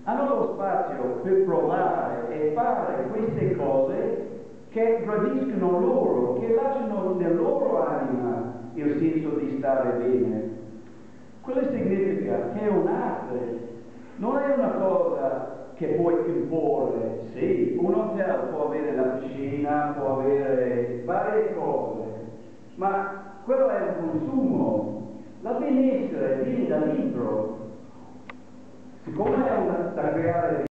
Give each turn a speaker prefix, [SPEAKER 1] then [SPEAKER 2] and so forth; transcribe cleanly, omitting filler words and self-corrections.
[SPEAKER 1] hanno lo spazio per provare e fare queste cose che gradiscono loro, che lasciano nella loro anima il senso di stare bene. Quello significa che un'arte non è una cosa che puoi imporre. Sì, un hotel può avere la piscina, può avere varie cose, ma quello è un consumo. La benessere viene dal libro. Siccome è da creare